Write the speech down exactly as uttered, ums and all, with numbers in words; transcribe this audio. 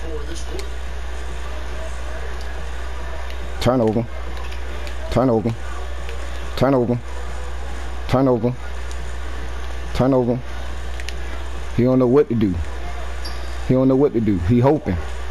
Turnover. Turnover. Turnover. Turnover. Turnover. He don't know what to do. He don't know what to do. He hoping.